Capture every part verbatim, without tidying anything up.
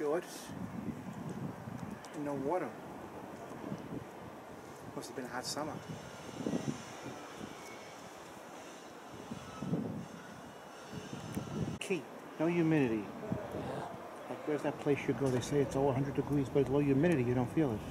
shorts and no water. Must have been a hot summer. Key, no humidity. Like there's that place you go, they say it's over one hundred degrees, but it's low humidity, you don't feel it.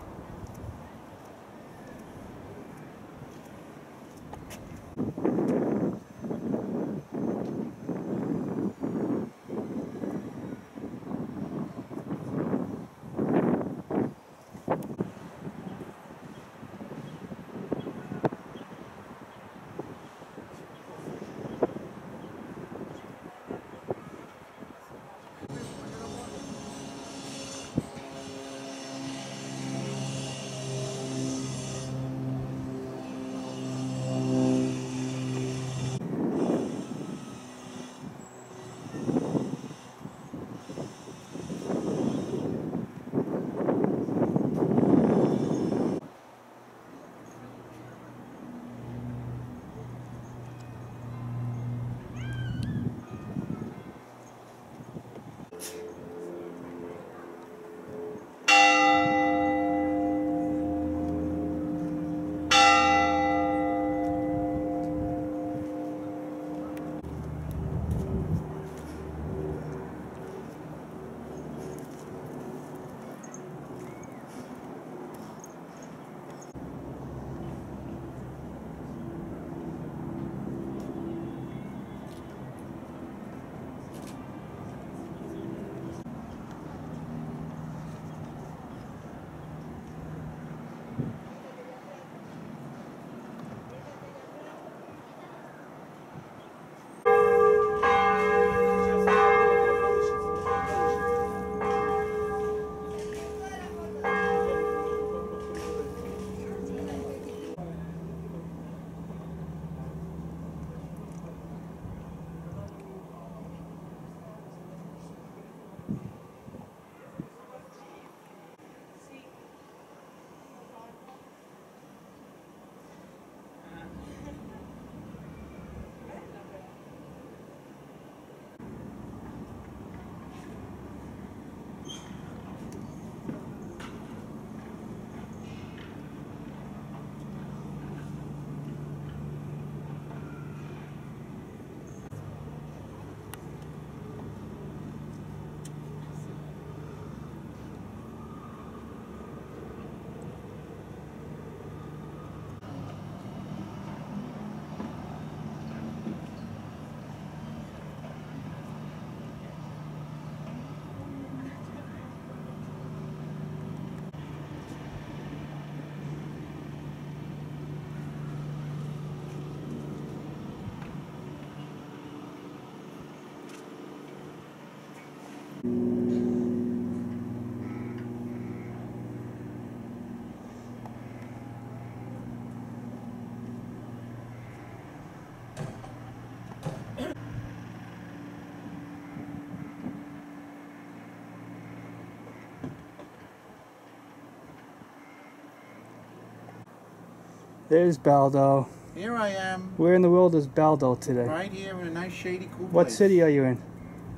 There's Baldo. Here I am. Where in the world is Baldo today? Right here in a nice shady cool What place. city are you in?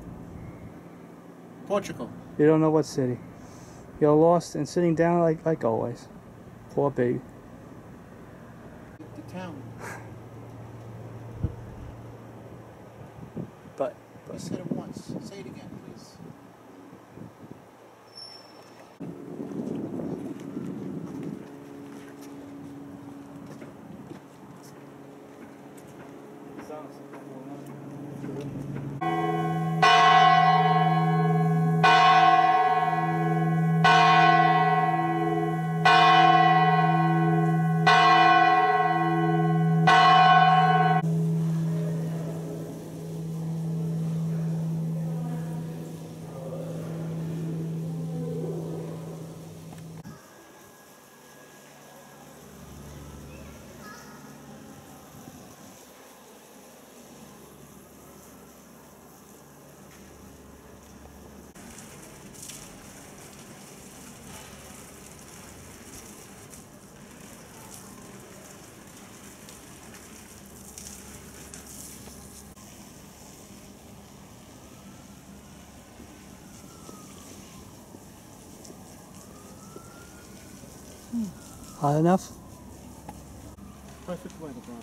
Portugal. You don't know what city. You're lost and sitting down like like always. Poor baby. The town. But, You said it once. Say it again, please. Hot enough? Perfect weather, brother.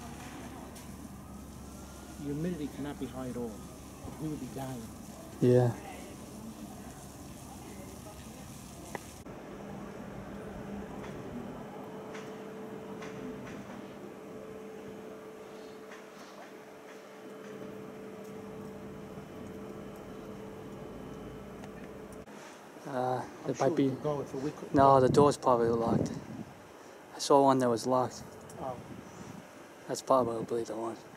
The humidity cannot be high at all. We would be dying. Yeah. Uh, I'm it sure might we be. could go if we could. No, the door's probably locked. I saw one that was locked. Oh. That's probably the one.